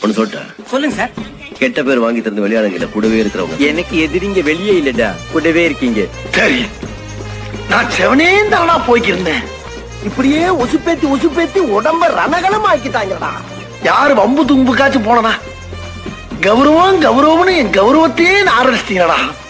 ஒன்னு சொல்லிட்டேன். சொல்லுங்க சார். கெட்ட பேர் வாங்கி தந்து வெளியாடுங்கள கூடவே இருக்கிறவங்க. எனக்கு எதிரிங்க வெளியே இல்லடா, கூடவே இருக்கீங்க. சரி, நான் செவனே தானா போய்க்கிருந்தேன். இப்படியே உசுப்பேத்தி உடம்ப ரணகலம் ஆக்கிட்டாங்கடா. யாரு வம்பு தும்புக்காச்சும் போனனா? கௌரவம்னு என் கௌரவத்தையே ஆரம்பிச்சிட்டீங்களா?